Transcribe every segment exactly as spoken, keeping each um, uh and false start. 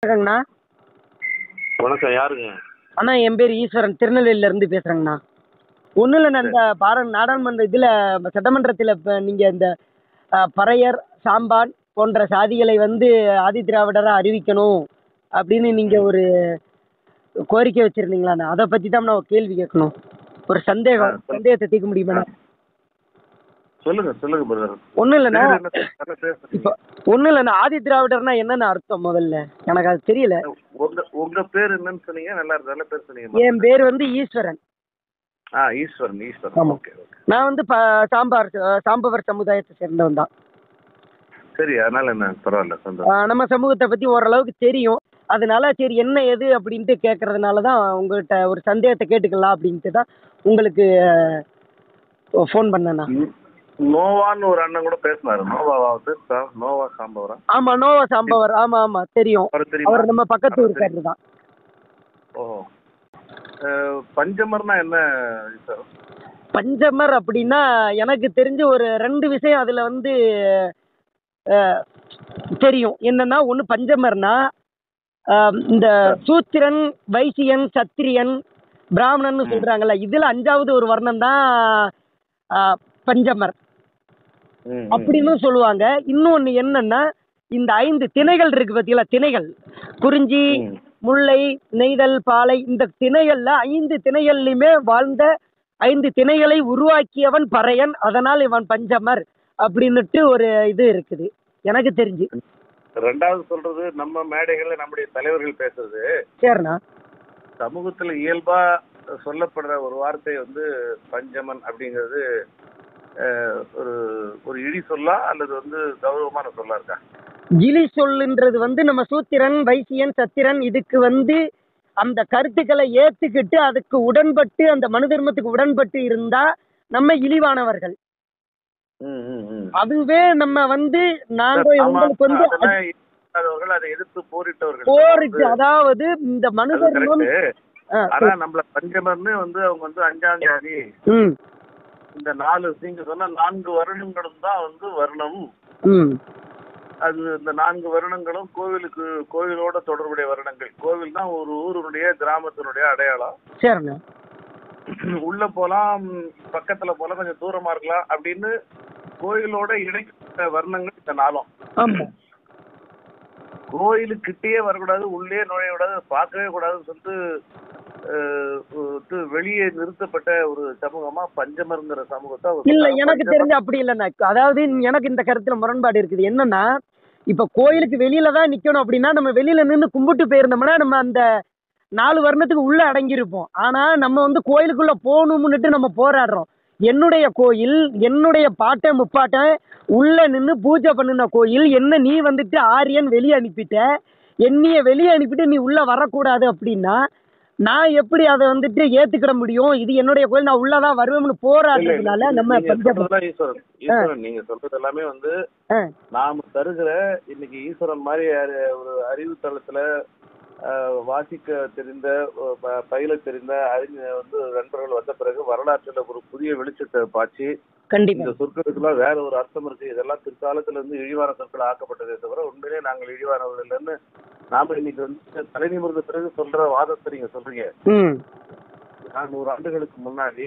வணக்கங்கண்ணா. வணக்கம். யாருங்க? அண்ணா என் பேர் ஈஸ்வரன், திருநெல்வேலியிலேருந்து பேசுகிறேங்கண்ணா. ஒன்றும் இல்லைண்ணா, இந்த பார நாடாளுமன்ற இதில் சட்டமன்றத்தில் இப்போ நீங்கள் இந்த அஹ், பறையர் சாம்பான் போன்ற சாதிகளை வந்து ஆதி திராவிடராக அறிவிக்கணும் அப்படின்னு நீங்கள் ஒரு கோரிக்கை வச்சுருந்தீங்களாண்ணா. அதை பற்றி தான் நான் ஒரு கேள்வி கேட்கணும். ஒரு ஆ, சந்தேகம் சொல்- சந்தேகத்தை தீர்க்க முடியுமாண்ணா? சொல்லுங்க சொல்லுங்க பிரதர். ஒன்றும் இல்லைண்ணா, பேர் என்ன? நல்லா பேசுறீங்க. இப்போ ஒன்றும் இல்லைண்ணா, ஆதி திராவிடர்னா என்னென்ன அர்த்தம் முதல்ல எனக்கு அது தெரியல. உங்க உங்க பேர் என்னன்னு சொன்னீங்க? நல்லா இருக்கு. நல்ல பேர் சொன்னீங்க. என் பேர் வந்து ஈஸ்வரன். ஆ, ஈஸ்வரன். ஈஸ்வரன். ஆமா. Okay okay. நான் வந்து ப சாம்பார் சாம்பவர் சமுதாயத்தை சேர்ந்தவன் தான். சரி, அதனால என்ன, பரவாயில்ல, சந்தோஷம். ஆஹ் நம்ம சமூகத்தை பற்றி ஓரளவுக்கு தெரியும். அதனால சரி என்ன ஏது அப்படின்ட்டு கேட்கறதுனால தான் உங்கள்கிட்ட ஒரு சந்தேகத்தை கேட்டுக்கலாம் அப்படின்ட்டு தான் உங்களுக்கு ஃபோன் பண்ணேண்ணா. ம், நோவான்னு ஒரு அண்ணன் கூட பேசினாரு. நோவாவது நோவா சாம்பவரா? ஆமாம், நோவா சாம்பவர். ஆமாம் ஆமாம் தெரியும். அவர் தெரியுமா? அவர் நம்ம பக்கத்து அவர் ஊருக்காரர் தான். ஓ, அஹ், பஞ்சமர்னா என்ன சார்? பஞ்சமர் அப்படின்னா எனக்கு தெரிஞ்ச ஒரு ரெண்டு விஷயம் அதில் வந்து அஹ், தெரியும். என்னன்னா, ஒன்று பஞ்சமர்னா ஆஹ், இந்த சூத்திரன், வைசியன், சத்திரியன், பிராமணன் சொல்றாங்கல்ல, இதுல அஞ்சாவது ஒரு வர்ணம் தான் ஆஹ், பஞ்சமர் ம், ம். அப்படின்னு சொல்லுவாங்க. இன்னொன்னு என்னன்னா, இந்த ஐந்து திணைகள் இருக்கு பார்த்தீங்களா, திணைகள் குறிஞ்சி, ம். முல்லை, நெய்தல், பாலை, இந்த திணைகள்ல ஐந்து திணைகள்லையுமே வாழ்ந்த ஐந்து திணைகளை உருவாக்கியவன் பறையன். அதனால் இவன் பஞ்சமர் அப்படின்னுட்டு ஒரு இது இருக்குது எனக்கு தெரிஞ்சு. ரெண்டாவது சொல்றது, நம்ம மேடைகள்ல நம்முடைய தலைவர்கள் பேசுறது, சரிண்ணா. சமூகத்துல இயல்பா சொல்லப்படுற ஒரு வார்த்தை வந்து பஞ்சமன் அப்படிங்கிறது அஹ், ஒரு ஒரு இழி சொல்லா அல்லது வந்து கௌரவமான சொல்லா இருக்கா? கிளி சொல்லுன்றது வந்து நம்ம சூத்திரன், வைசியன், சத்திரன் இதுக்கு வந்து அந்த கருத்துக்களை ஏத்துக்கிட்டு அதுக்கு உடன்பட்டு அந்த மனு தர்மத்துக்கு உடன்பட்டு இருந்தா நம்ம இழிவானவர்கள். ம், ம், ம். அதுவே நம்ம வந்து நாங்க ஆமா, உங்களுக்கு வந்து அதெல்லாம் இல்லாதவர்கள், அதை எதிர்த்து போரிட்டவர்கள். போருக்கு, அதாவது இந்த மனு அது தர்மம். correct. ஆ, ஆனா நம்மள பஞ்சமர்னு வந்து அவங்க வந்து அஞ்சாம் ஜாதி, ம், இந்த நாலு நீங்க சொன்ன நான்கு வருடங்களும் தான் வந்து வருணம். ம், அது இந்த நான்கு வருடங்களும் கோவிலுக்கு கோவிலோட தொடர்புடைய வருடங்கள். கோவில் தான் ஒரு ஊருடைய கிராமத்தினுடைய அடையாளம். சரிண்ணா. உள்ள போலாம், பக்கத்துல போலாம், கொஞ்சம் தூரமா இருக்கலாம் அப்படின்னு கோயிலோட இணைக்கப்பட்ட வர்ணங்கள் இந்த நாளும். ஆமா. கோயிலுக்கிட்டே வரக்கூடாது, உள்ளே நுழைய கூடாது, பார்க்கவே கூடாதுன்னு சொல்லிட்டு அஹ், வந்து வெளியே நிறுத்தப்பட்ட ஒரு சமூகமா பஞ்சமருங்கிற சமூகத்தை அவங்க இல்ல, சொல்றாங்க. எனக்கு பஞ்சமர். தெரிஞ்சு அப்படி இல்லைண்ணா. அதாவது எனக்கு இந்த கருத்துல முரண்பாடு இருக்குது. என்னன்னா, இப்ப கோயிலுக்கு வெளியில தான் நிக்கணும் அப்படின்னா நம்ம வெளியில நின்று கும்பிட்டு போயிருந்தோம்னா நம்ம அந்த நாலு வருணத்துக்கு உள்ள அடங்கியிருப்போம். ஆனா நம்ம வந்து கோயிலுக்குள்ள போகணும்னுட்டு நம்ம போராடுறோம். என்னுடைய கோயில், என்னுடைய பாட்டன் முப்பாட்டன் உள்ள நின்று பூஜை பண்ணின கோயில், என்ன நீ வந்துட்டு ஆரியன் வெளியே அனுப்பிட்ட, என்னைய வெளியே அனுப்பிட்டு நீ உள்ள வரக்கூடாது அப்படின்னா நான் எப்படி அதை வந்துட்டு ஏத்துக்கிட முடியும்? இது என்னுடைய கோயில், நான் உள்ளதான் வருவேன்னு போராடுறதுனால நம்ம நீங்க பஞ்சம். சொல்றதெல்லாம் ஈஸ்வரன். ஈஸ்வரன் நீங்க சொல்றது எல்லாமே வந்து ஆ, நாம தருகிற இன்னைக்கு ஈஸ்வரன் மாதிரி அறி- ஒரு அறிவு தளத்துல அஹ், வாசிக்க தெரிந்த அஹ், ப- பயில தெரிந்த அறிஞ வந்து நண்பர்கள் வந்த பிறகு வரலாற்றுல ஒரு புதிய வெளிச்சத்தை பாய்ச்சி கண்டிப்பா. இந்த சொற்களுக்கெல்லாம் வேற ஒரு அர்த்தம் இருக்கு, இதெல்லாம் பிற்காலத்துல இருந்து இழிவான சொற்கள் ஆக்கப்பட்டதே தவிர உண்மையிலேயே நாங்கள் இழிவானவர்கள் இல்லைன்னு நாம இன்னைக்கு வந்து தலை நிமிர்ந்த பிறகு சொல்ற வாதத்தை நீங்க சொல்றீங்க. ம், நானூறு ஆண்டுகளுக்கு முன்னாடி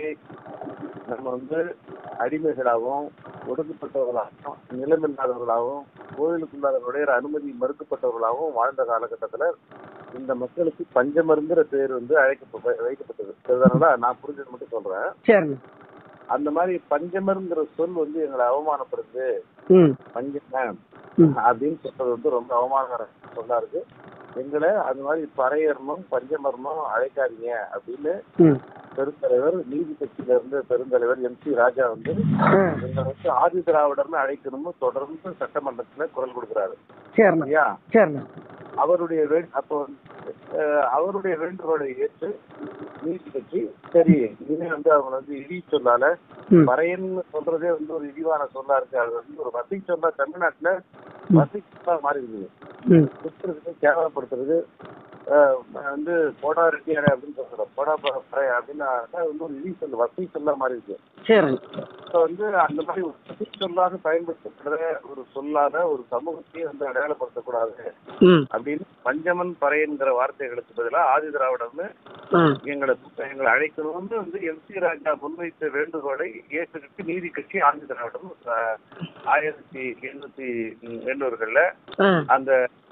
நம்ம வந்து அடிமைகளாகவும் ஒடுக்கப்பட்டவர்களாகவும் நிலமில்லாதவர்களாகவும் கோயிலுக்குள்ளாத நுழையிற அனுமதி மறுக்கப்பட்டவர்களாகவும் வாழ்ந்த காலகட்டத்துல இந்த மக்களுக்கு பஞ்சமருங்கிற பேர் வந்து அழைக்க வைக்கப்பட்டது. அதனால நான் புரிஞ்சது மட்டும் சொல்றேன். சரிண்ணா. அந்த மாதிரி பஞ்சமருங்கிற சொல் வந்து எங்களை அவமானப்படுது, ம், பஞ்சம ம், அப்படின்னு சொல்றது வந்து ரொம்ப அவமானகர சொல்லா இருக்கு. எங்களை அது மாதிரி பறையர்மம் பஞ்சமர்மம் அழைக்காதீங்க அப்படின்னு ம், பெருந்தலைவர், நீதி கட்சியில இருந்து பெருந்தலைவர் எம் சி ராஜா வந்து ம், எங்களை வந்து ஆதி திராவிடர்னு அழைக்கணும்னு தொடர்ந்து சட்டமன்றத்துல குரல் கொடுக்குறாரு. சரிண்ணா. சரியா? சரிண்ணா. அவருடைய வே- அப்போ அஹ், அவருடைய வேண்டுகோளை ஏற்று நீதி கட்சி சரி இனிமே வந்து அவங்க வந்து இடி சொல்லால ம், பறையன்னு சொல்றதே வந்து ஒரு இழிவான சொல்லா இருக்கு, அது வந்து ஒரு வசை சொல்லா தமிழ்நாட்டுல வசை சொல்லா மாறி இருக்குது. ம், குத்துறது, கேவலப்படுத்துறது, அஹ், வந்து போடா ரெட்டியாடே அப்படின்னு சொல்றோம், போடா பறை அப்படின்னு அது வந்து ஒரு இழி சொல், வசை சொல்லா மாறி இருக்கு. சரிண்ணா. வந்து அந்த மாதிரி ஒரு சொல்லாக பயன்படுத்தப்படுற ஒரு சொல்லாத ஒரு சமூகத்தையும் வந்து அடையாளப்படுத்தக்கூடாது அப்படின்னு பஞ்சமன் பறையன்கிற வார்த்தைகளுக்கு பதிலாக ஆதி திராவிடம்னு எங்களை எங்களை அழைக்கணும்னு வந்து எம் சி ராஜா முன்வைத்த வேண்டுகோளை ஏற்றுக்கிட்டு நீதி கட்சி ஆதி திராவிடம் ஆயிரத்தி எண்ணூத்தி எண்ணூறுகள்ல அந்த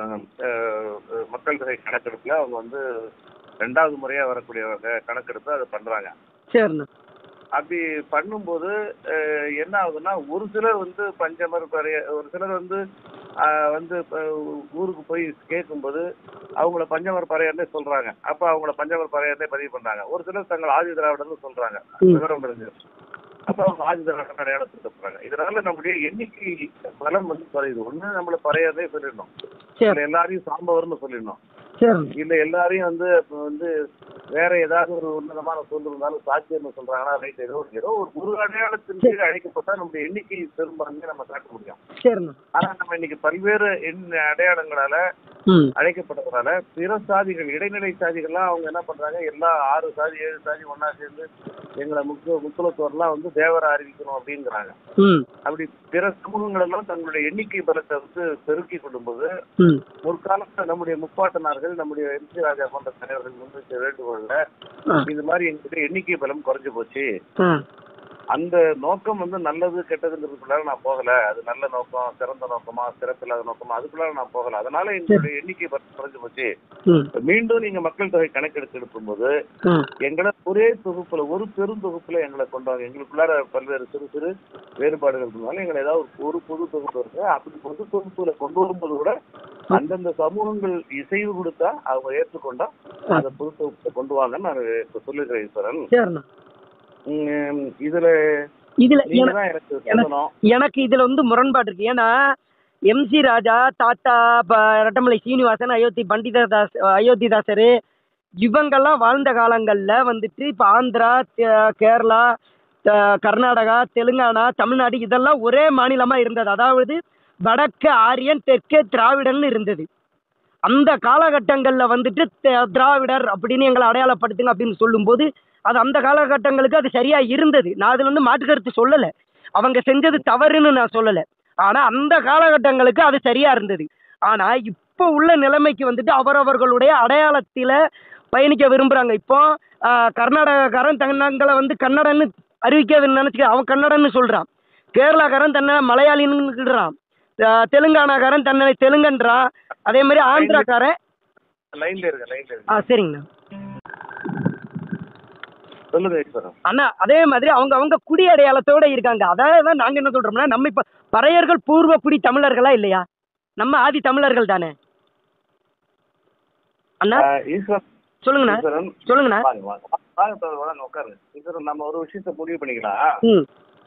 மக்கள் தொகை கணக்கெடுப்புல அவங்க வந்து ரெண்டாவது முறையா வரக்கூடியவங்க கணக்கெடுப்பு அதை பண்றாங்க. அப்படி பண்ணும்போது என்ன ஆகுதுன்னா, ஒரு சிலர் வந்து பஞ்சமர் பறைய, ஒரு சிலர் வந்து வந்து ஊருக்கு போய் கேட்கும்போது அவங்கள பஞ்சமர் பறையர்னே சொல்றாங்க. அப்ப அவங்கள பஞ்சமர் பறையர்னே பதிவு பண்றாங்க. ஒரு சிலர் தங்கள் ஆதி திராவிடர்னு சொல்றாங்க, விவரம் தெரிஞ்சு. அப்ப அவங்க ஆதி திராவிடம் அடையாளப்படுத்தப்படுறாங்க. இதனால நம்முடைய எண்ணிக்கை பலம் வந்து குறையுது. ஒண்ணு நம்மள பறையர்னே சொல்லிடணும், எல்லாரையும் சாம்பவர்னு சொல்லிடணும், இல்ல எல்லாரையும் வந்து வந்து வேற ஏதாவது ஒரு உன்னதமான சொல் இருந்தாலும் சாட்சியம் சொல்றாங்கன்னா ரைட், ஏதோ ஏதோ ஒரு அடையாளத்தின் கீழ் அழைக்கப்பட்டா நம்முடைய எண்ணிக்கை பெரும்பான்மையை நம்ம காட்ட முடியும். ஆனா நம்ம இன்னைக்கு பல்வேறு அடையாளங்களால அழைக்கப்பட்டதுனால பிற சாதிகள், இடைநிலை சாதிகள்லாம் அவங்க என்ன பண்றாங்க, எல்லா ஆறு சாதி ஏழு சாதி ஒன்னா சேர்ந்து எங்களை முக்கு முக்குலத்தோர்லாம் வந்து தேவரை அறிவிக்கணும் அப்படிங்கிறாங்க. அப்படி பிற சமூகங்கள் எல்லாம் தங்களுடைய எண்ணிக்கை பலத்தை வந்து பெருக்கி கொள்ளும்போது முற்காலத்துல நம்முடைய முப்பாட்டனார்கள், நம்முடைய எம் சி ராஜா போன்ற தலைவர்கள் முன்வைத்த வேண்டுகோள்ல இது மாதிரி எங்களுக்கு எண்ணிக்கை பலம் குறைஞ்சு போச்சு, அந்த நோக்கம் வந்து நல்லது கெட்டதுங்கிறதுக்குள்ளார நான் போகல, அது நல்ல நோக்கம், சிறந்த நோக்கமா சிறப்பில்லாத நோக்கமா அதுக்குள்ளார நான் போகல, அதனால எங்களுடைய எண்ணிக்கை குறைஞ்சு போச்சு, மீண்டும் நீங்க மக்கள் தொகை கணக்கெடுத்து எடுக்கும் போது எங்களை ஒரே தொகுப்புல ஒரு பெரும் தொகுப்புல எங்களை கொண்டாங்க, எங்களுக்குள்ளார பல்வேறு சிறு சிறு வேறுபாடுகள் இருந்தாலும் எங்களை ஏதாவது ஒரு பொது தொகுப்பு இருக்கு, அப்படி பொது தொகுப்புல கொண்டு வரும்போது கூட அந்தந்த சமூகங்கள் இசைவு கொடுத்தா அவங்க ஏற்றுக்கொண்டா அந்த பொது தொகுப்புல கொண்டு வாங்கன்னு நான் இப்ப சொல்லிருக்கிறேன் ஈஸ்வரன். இதுல இதுல எனக்கு இதுல வந்து முரண்பாடு இருக்கு. ஏன்னா எம் சி ராஜா, தாத்தா ரட்டமலை சீனிவாசன், அயோத்தி பண்டிததாஸ் அயோத்திதாசரு இவங்கெல்லாம் வாழ்ந்த காலங்கள்ல வந்துட்டு இப்ப ஆந்திரா, கேரளா, கர்நாடகா, தெலுங்கானா, தமிழ்நாடு இதெல்லாம் ஒரே மாநிலமா இருந்தது. அதாவது வடக்கு ஆரியன், தெற்கே திராவிடன் இருந்தது. அந்த காலகட்டங்கள்ல வந்துட்டு திராவிடர் அப்படின்னு எங்களை அடையாளப்படுத்துங்க அப்படின்னு சொல்லும் போது அது அந்த காலகட்டங்களுக்கு அது சரியா இருந்தது. நான் அதுல வந்து மாற்று கருத்து சொல்லலை, அவங்க செஞ்சது தவறுன்னு நான் சொல்லலை. ஆனா அந்த காலகட்டங்களுக்கு அது சரியா இருந்தது. ஆனா இப்போ உள்ள நிலைமைக்கு வந்துட்டு அவரவர்களுடைய அடையாளத்தில பயணிக்க விரும்புறாங்க. இப்போ கர்நாடகக்காரன் தங்களை வந்து கன்னடன்னு அறிவிக்க நினைச்சுக்க, அவன் கன்னடன்னு சொல்றான். கேரளாக்காரன் தன்னை மலையாளின்னுறான், தெலுங்கானாக்காரன் தன்னை தெலுங்கன்றான், அதே மாதிரி ஆந்திராக்காரன். ஆ சரிங்கண்ணா, அண்ணா அதே மாதிரி அவங்க அவங்க குடி அடையாளத்தோட இருக்காங்க. அதான் நாங்க என்ன சொல்றோம்னா, நம்ம இப்ப பறையர்கள் பூர்வ குடி தமிழர்களா இல்லையா? நம்ம ஆதி தமிழர்கள் தானே அண்ணா? சொல்லுங்கண்ணா சொல்லுங்கண்ணா. நம்ம ஒரு விஷயத்த முடிவு பண்ணிக்கலாம்.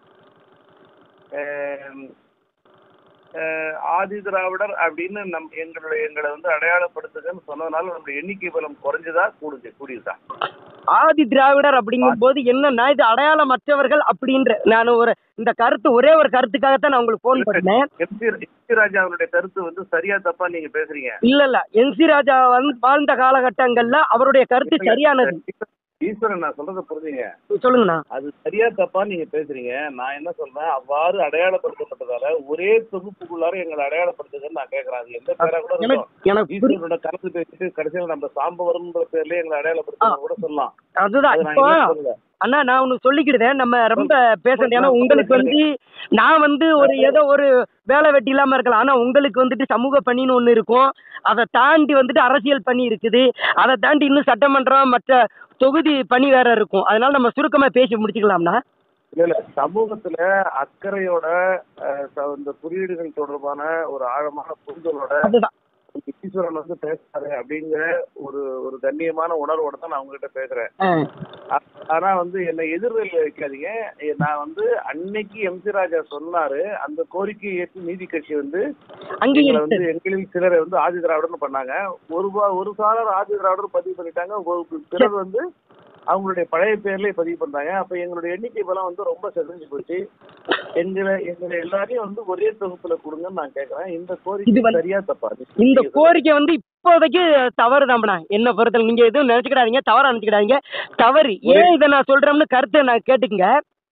ஆதி திராவிடர் அப்படின்னு நம் எங்களுடைய எங்களை வந்து அடையாளப்படுத்துதுன்னு சொன்னதுனால நம்மளுடைய எண்ணிக்கை பலம் குறைஞ்சதா கூடுது கூடியதா? ஆதி திராவிடர் அப்படிங்கும் போது என்னன்னா, இது அடையாளமற்றவர்கள் அப்படின்ற நான் ஒரு இந்த கருத்து ஒரே ஒரு கருத்துக்காகத்தான் நான் உங்களுக்கு போன் பண்ணேன். எம் சி ராஜா அவருடைய கருத்து வந்து சரியா தப்பா நீங்க பேசுறீங்க? இல்ல இல்ல, எம் சி ராஜா வந்து வாழ்ந்த காலகட்டங்கள்ல அவருடைய கருத்து சரியானது. ஈஸ்வரன், நான் சொல்றத புரிஞ்சுங்க. சொல்லுங்கண்ணா. அது சரியா தப்பா நீங்க பேசுறீங்க. நான் என்ன சொல்றேன், அவ்வாறு அடையாளப்படுத்தப்பட்டதால ஒரே தொகுப்புக்குள்ளார எங்களை அடையாளப்படுத்துதுன்னு நான் கேட்கறேன். அது எந்த பேரா கூட ஈஸ்வரனோட கருத்து பேசிட்டு கடைசியில் நம்ம சாம்பவரம்ன்ற பேர்லயே எங்களை அடையாளப்படுத்த கூட சொல்லலாம். அதுதான் அண்ணா, நான் ஒண்ணு சொல்லிக்கிட்டேன், நம்ம ரொம்ப பேசுறேன். ஏன்னா உங்களுக்கு வந்து நான் வந்து ஒரு ஏதோ ஒரு வேலை வெட்டி இல்லாம இருக்கலாம், ஆனா உங்களுக்கு வந்துட்டு சமூக பணின்னு ஒண்ணு இருக்கும், அதை தாண்டி வந்துட்டு அரசியல் பணி இருக்குது, அதை தாண்டி இன்னும் சட்டமன்றம் மற்ற தொகுதி பணி வேற இருக்கும். அதனால நம்ம சுருக்கமா பேசி முடிச்சுக்கலாம்னா. இல்ல இல்ல, சமூகத்துல அக்கறையோட இந்த குறியீடுகள் தொடர்பான ஒரு ஆழமான புரிதலோட ஈஸ்வரன் வந்து பேசுறாரு அப்படிங்கிற ஒரு ஒரு கண்ணியமான உணர்வோட தான் நான் உங்ககிட்ட பேசுறேன். ஆனா வந்து என்னை எதிர்வில் வைக்காதீங்க. நான் வந்து அன்னைக்கு எம் சி ராஜா சொன்னாரு, அந்த கோரிக்கையை ஏற்று நீதி கட்சி வந்து வந்து எங்களில் சிலரை வந்து ஆதி திராவிடர்னு பண்ணாங்க. ஒரு ஒரு சாலர் ஆதி திராவிடர் பதிவு பண்ணிட்டாங்க, ஒரு சிலர் வந்து அவங்களுடைய பழைய பேர்லயே பதிவு பண்றாங்க. அப்ப எங்களுடைய எண்ணிக்கை பலம் வந்து ரொம்ப செதஞ்சு போச்சு. எங்களை எங்களை எல்லாரையும் வந்து ஒரே தொகுப்புல கொடுங்கன்னு நான் கேட்கறேன். இந்த கோரிக்கை சரியா தப்பா? இந்த கோரிக்கை வந்து இப்போதைக்கு தவறு தான்ண்ணா, என்ன பொறுத்தல. நீங்க எதுவும் நினைச்சுக்கிடாதீங்க, தவறா நினைச்சுக்கிடாதீங்க, தவறு. ஏன் இதை நான் சொல்றேன்னு கருத்தை நான் கேட்டுக்கங்க.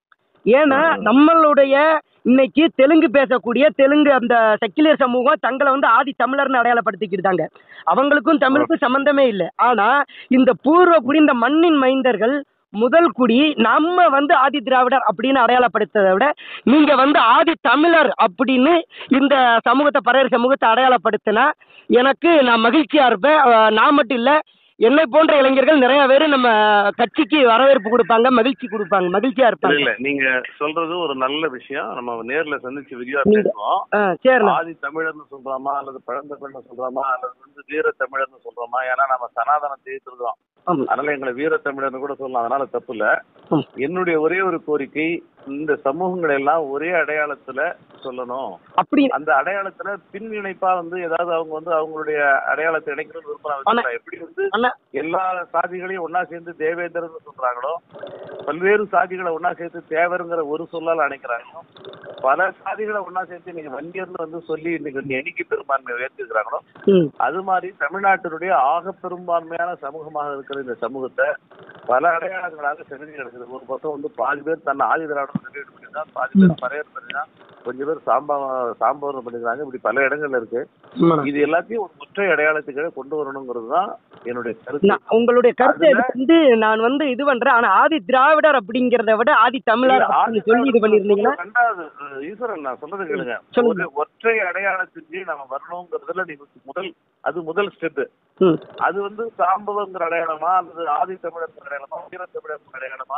ஏன்னா நம்மளுடைய இன்னைக்கு தெலுங்கு பேசக்கூடிய தெலுங்கு அந்த செக்குலர் சமூகம் தங்களை வந்து ஆதி தமிழர்னு அடையாளப்படுத்திக்கிட்டாங்க. அவங்களுக்கும் தமிழுக்கும் சம்பந்தமே இல்லை. ஆனா இந்த பூர்வ குடி இந்த மண்ணின் மைந்தர்கள் முதல் குடி நம்ம வந்து ஆதி திராவிடர் அப்படின்னு அடையாளப்படுத்ததை விட நீங்க வந்து ஆதி தமிழர் அப்படின்னு இந்த சமூகத்தை பறையர் சமூகத்தை அடையாளப்படுத்தினா எனக்கு நான் மகிழ்ச்சியா இருப்பேன். நான் மட்டும் இல்லை, என்னை போன்ற இளைஞர்கள் நிறைய பேர் நம்ம கட்சிக்கு வரவேற்பு கொடுப்பாங்க, மகிழ்ச்சி கொடுப்பாங்க, மகிழ்ச்சியா இருப்பாங்க. இல்ல நீங்க சொல்றது ஒரு நல்ல விஷயம். நம்ம நேர்ல சந்திச்சு விரிவா பேசுவோம். சரி, ஆதி தமிழர்னு சொல்றோமா அல்லது பழந்தமிழ்னு சொல்றோமா அல்லது வந்து வீர தமிழர்னு சொல்றோமா? ஏன்னா நம்ம சனாதனம் ஜெயித்திருக்கோம், அதனால எங்களை வீர தமிழர்னு கூட சொல்லலாம், அதனால தப்பு இல்ல. என்னுடைய ஒரே ஒரு கோரிக்கை, இந்த சமூகங்கள் எல்லாம் ஒரே அடையாளத்துல சொல்லணும். அப்படி அந்த அடையாளத்துல பின் இணைப்பா வந்து ஏதாவது அவங்க வந்து அவங்களுடைய அடையாளத்தை இணைக்கணும்னு விருப்பம். எப்படி வந்து எல்லா சாதிகளையும் ஒன்னா சேர்ந்து தேவேந்திரன்னு சொல்றாங்களோ, பல்வேறு சாதிகளை ஒன்னா சேர்த்து தேவருங்கிற ஒரு சொல்லால் அணைக்கிறாங்களோ, பல சாதிகளை ஒன்னா சேர்த்து நீங்க வன்னியர்னு வந்து சொல்லி இன்னைக்கு எண்ணிக்கை பெரும்பான்மையை உயர்த்திருக்கிறாங்களோ, அது மாதிரி தமிழ்நாட்டினுடைய ஆக பெரும்பான்மையான சமூகமாக இருக்கிற இந்த சமூகத்தை பல அடையாளங்களாக செலுத்தி கிடக்குது. ஒரு பக்கம் வந்து பாதி பேர் தன்னை ஆதி திராவிடம் செலிபிரேட் பண்ணிதான், பாதி பேர் பறையர் பண்ணிதான், கொஞ்சம் பேர் சாம்பா சாம்பவரம் பண்ணிக்கிறாங்க. இப்படி பல இடங்கள்ல இருக்கு. இது எல்லாத்தையும் ஒரு ஒற்றை அடையாளத்துக்காக கொண்டு வரணுங்கிறது தான் என்னுடைய கருத்து. உங்களுடைய கருத்தை வந்து நான் வந்து இது பண்றேன். ஆனா ஆதி திராவிடர் அப்படிங்கறத விட ஆதி தமிழர் சொல்லி இது பண்ணிருந்தீங்கன்னா ரெண்டாவது ஈஸ்வரன் நான் சொல்றது கேளுங்க. ஒரு ஒற்றை அடையாளத்துக்கு நம்ம வரணுங்கிறதுல நீங்க முதல் அது முதல் ஸ்டெப். அது வந்து சாம்பவங்கிற அடையாளமா அல்லது ஆதி தமிழர் அடையாளமா வீர தமிழர் அடையாளமா?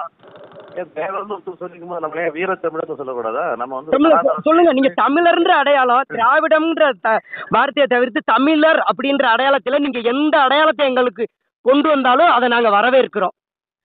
சொல்லிக்கும் போது நம்ம வீர தமிழர் சொல்லக்கூடாதா? நம்ம வந்து சொல்லுங்க, நீங்க தமிழர்ன்ற அடையாளம் திராவிடம்ன்ற வார்த்தையை தவிர்த்து தமிழர் அப்படின்ற அடையாளத்துல நீங்க எந்த அடையாளத்தை எங்களுக்கு கொண்டு வந்தாலும் அதை நாங்க வரவேற்கிறோம்.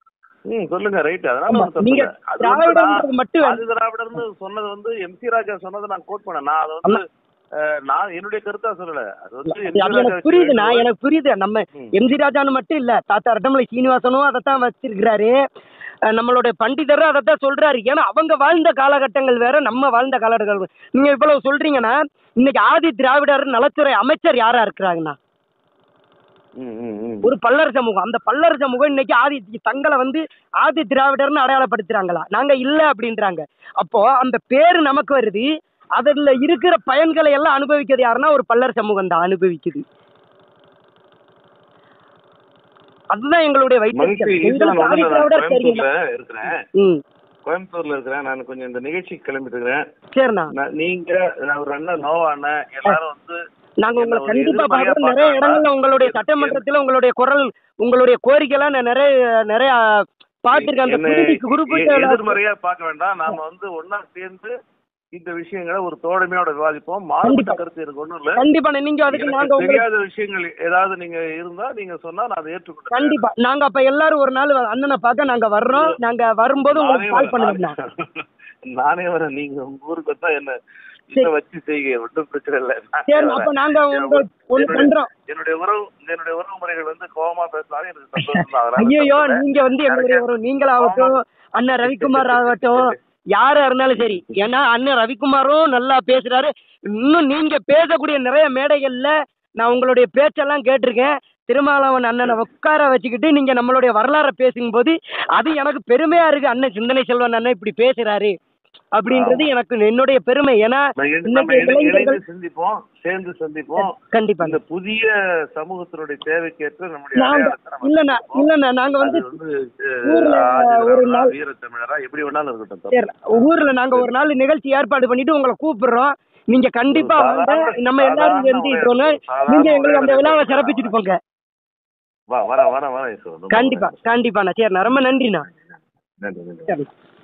ம் சொல்லுங்க, ரைட். அதனால நீங்க திராவிடம் மட்டும் ஆதி திராவிடர்னு சொன்னது வந்து எம் சி ராஜா சொன்னதை நான் கோட் பண்ணேன். நான் அதை வந்து நான் என்னுடைய கருத்தா சொல்லல. அது வந்து எனக்கு புரியுது, நான் எனக்கு புரியுது. நம்ம எம் ஜி ராஜான்னு மட்டும் இல்ல, தாத்தா ரெட்டமலை சீனிவாசனும் அதைத்தான் வச்சிருக்கிறாரு, நம்மளுடைய பண்டிதரும் அதைத்தான் சொல்றாரு. ஏன்னா அவங்க வாழ்ந்த காலகட்டங்கள் வேற, நம்ம வாழ்ந்த காலகட்டங்கள். நீங்க இவ்வளவு சொல்றீங்கன்னா இன்னைக்கு ஆதி திராவிடர் நலத்துறை அமைச்சர் யாரா இருக்கிறாங்கன்னா ஒரு பல்லர் சமூகம். அந்த பல்லர் சமூகம் இன்னைக்கு ஆதி தங்களை வந்து ஆதி திராவிடர்னு அடையாளப்படுத்துறாங்களா? நாங்க இல்ல அப்படின்றாங்க. அப்போ அந்த பேரு நமக்கு வருது, அதுல இருக்கிற பயன்களை எல்லாம் அனுபவிக்கிறது யாருன்னா ஒரு பல்லர் சமூகம் தான் அனுபவிக்குது. அதுதான் எங்களுடைய கோயம்புத்தூர்ல இருக்கிறேன். நான் கொஞ்சம் இந்த நிகழ்ச்சிக்கு கிளம்பிட்டு இருக்கிறேன். சரிண்ணா. நீங்க ஒரு அண்ணன் நோவா அண்ணன் எல்லாரும் வந்து நாங்க உங்களை கண்டிப்பா பாக்குறோம். நிறைய இடங்கள்ல உங்களுடைய சட்டமன்றத்துல உங்களுடைய குரல் உங்களுடைய கோரிக்கை எல்லாம் நிறைய நிறைய பாத்துருக்கேன். எதிர்மறையா பார்க்க வேண்டாம். நாம வந்து ஒன்னா சேர்ந்து இந்த விஷயங்களை ஒரு தோழமையோட விவாதிப்போம். மாறுபட்ட கருத்து எனக்கு ஒண்ணும் இல்ல. கண்டிப்பா நீங்க அதுக்கு நாங்க தெரியாத விஷயங்கள் ஏதாவது நீங்க இருந்தா நீங்க சொன்னா நான் அதை ஏற்றுக்கொள்றேன். கண்டிப்பா நாங்க அப்ப எல்லாரும் ஒரு நாள் அண்ணனை பார்க்க நாங்க வர்றோம். நாங்க வரும்போது உங்களுக்கு கால் பண்ணுங்க. நானே வரேன். நீங்க உங்க ஊருக்கு வந்தா என்ன வச்சு செய்ய ஒன்றும் பிரச்சனை இல்ல. என்னுடைய உறவு என்னுடைய உறவு முறைகள் வந்து கோபமா பேசினாலும் எனக்கு சந்தோஷம் தான். ஐயோ நீங்க வந்து எங்களுடைய உறவு நீங்களாகட்டும் அண்ணன் ரவிக்குமார் ஆகட்டும் யாரா இருந்தாலும் சரி. ஏன்னா அண்ணன் ரவிக்குமாரும் நல்லா பேசுறாரு. இன்னும் நீங்க பேசக்கூடிய நிறைய மேடைகள்ல நான் உங்களுடைய பேச்செல்லாம் கேட்டிருக்கேன். திருமாவளவன் அண்ணனை உட்கார வச்சுக்கிட்டு நீங்க நம்மளுடைய வரலாறை பேசும்போது அது எனக்கு பெருமையா இருக்கு. அண்ணன் சிந்தனை செல்வன் அண்ணன் இப்படி பேசுறாரு அப்படின்றது எனக்கு என்னுடைய பெருமை. ஏன்னா சிந்திப்போம், சேர்ந்து சந்திப்போம். கண்டிப்பா இந்த புதிய சமூகத்தினுடைய தேவைக்கேற்ற நம்முடைய இல்லண்ணா இல்லண்ணா நாங்க வந்து ஒரு நாள் வீர தமிழரா எப்படி வேணாலும் இருக்கட்டும், ஊர்ல நாங்க ஒரு நாள் நிகழ்ச்சி ஏற்பாடு பண்ணிட்டு உங்களை கூப்பிடுறோம். நீங்க கண்டிப்பா வந்து நம்ம எல்லாரும் சேர்ந்து நீங்க எங்களுக்கு அந்த விழாவை சிறப்பிச்சுட்டு போங்க. வர வர வர கண்டிப்பா கண்டிப்பாண்ணா. சரிண்ணா, ரொம்ப நன்றிண்ணா. நன்றி.